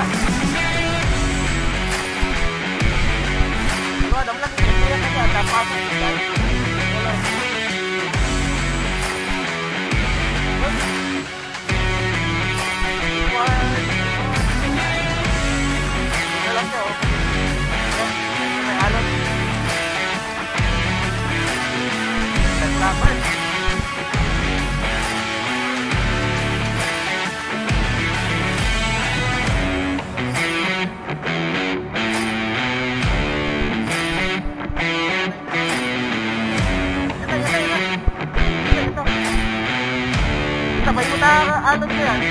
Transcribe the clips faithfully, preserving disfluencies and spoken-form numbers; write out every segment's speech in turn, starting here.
Alon ko yan.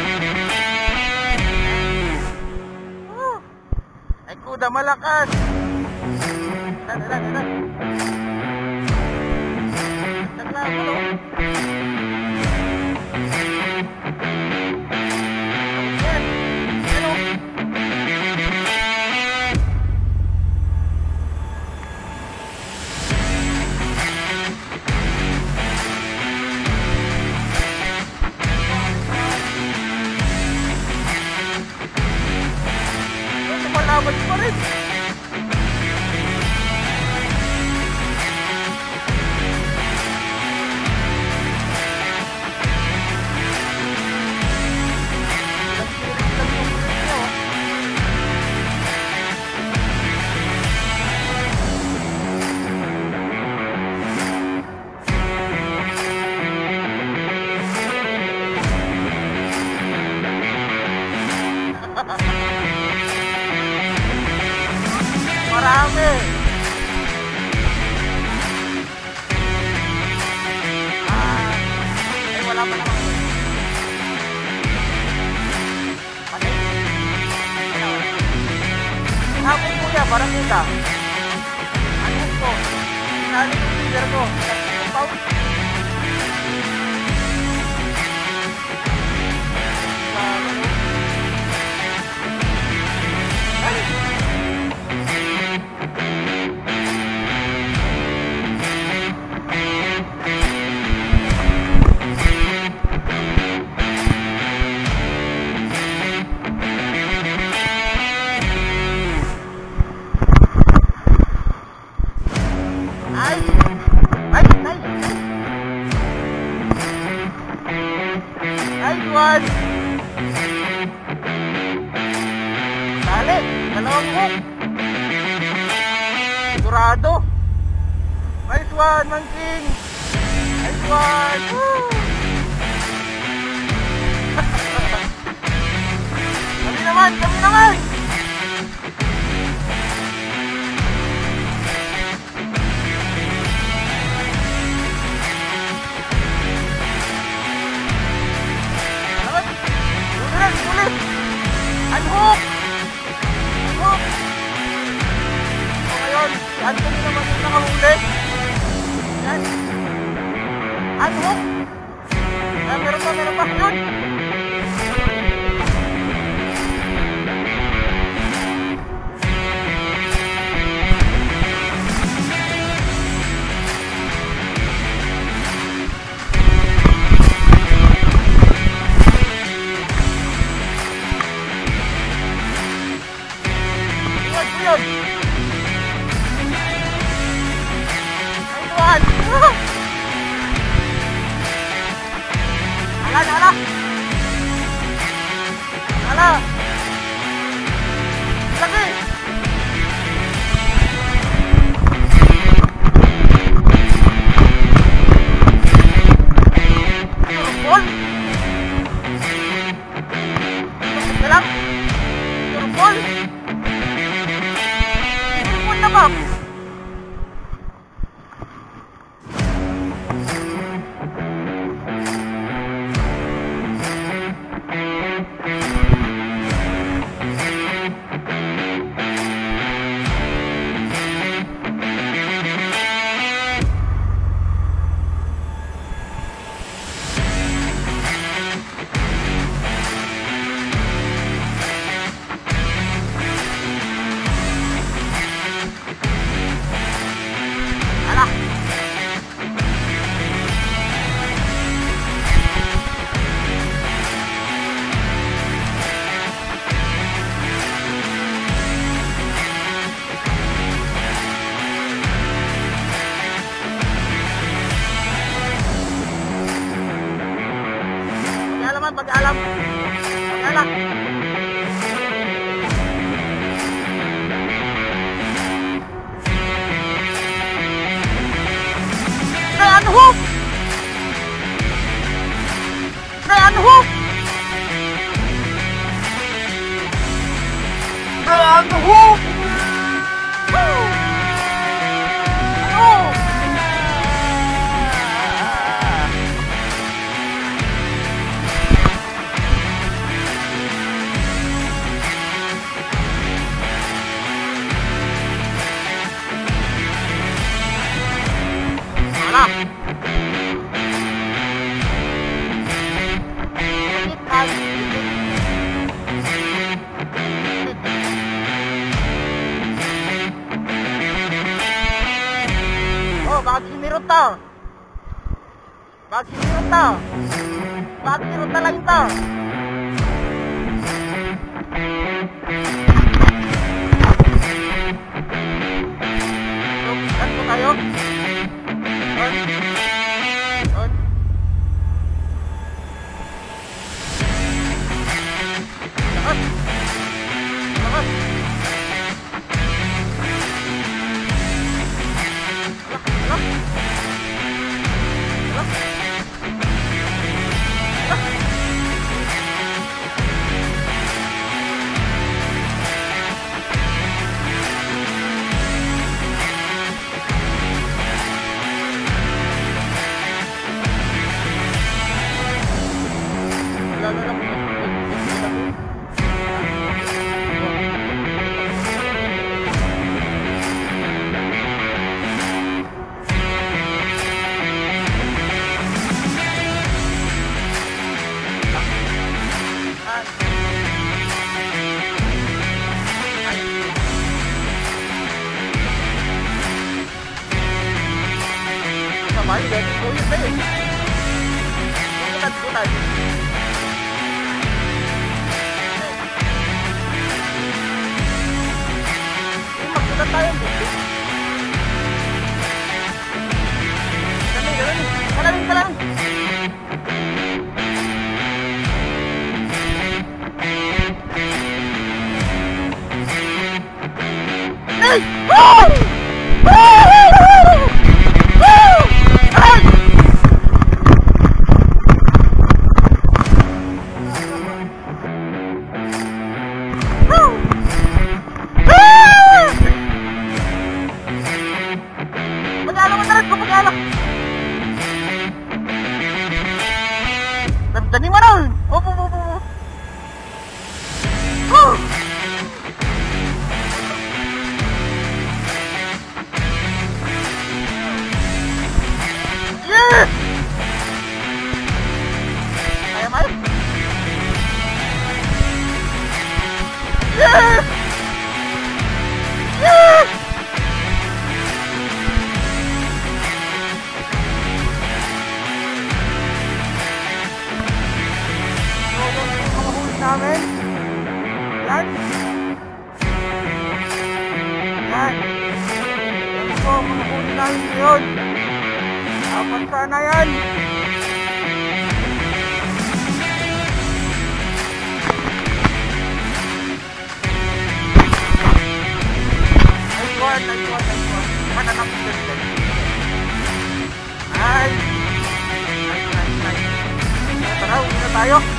Oh, ay kuda malakas. Ilan, ilan, ilan. Naglabo no. Ayan. Ano? Malabas pa rin. Marami. Ah, ay wala pa naman. Patay. Hapon mo yan, parang kita. Ano ko? Sinali yung finger ko. Ang pound. One. Dali, dalawang hook. Sigurado. Nice one, Man King. Nice one. Woo. Kami naman, kami naman. Ulit! Unhook! Unhook! So ngayon, si Anthony naman yung nakahuli. Yan. Unhook! Ah, meron pa, meron pa. Yun! Ala, ala. Ala. Lagi. Turun. Dalam. Turun. Turun na ba? alam. Wala. Ryan hook! Ryan hook! Ryan hook! Woo! Ano? Wala. Oh, bakit sinirot to? Bakit sinirot to? Bakit sinirot na lang ito? Lupitan po tayo. On. On. Lakas. Lakas. Lakas. Mày để cái túi đi. Cái tay của này. Cái mặt của tay em. Cái này cái này. Cái này cái này. Đi. Woo! Dani mana? Oh, oh, oh, oh. Oh. Yeah. Ayam ayam. Yeah. Yeah. Namin. Yan. Yan. Yan po, manukunin namin yun. Apat sana yan. Nice one, nice one, nice one. Mananap din din. Nice. Nice, nice, nice. Tara, uwi na tayo.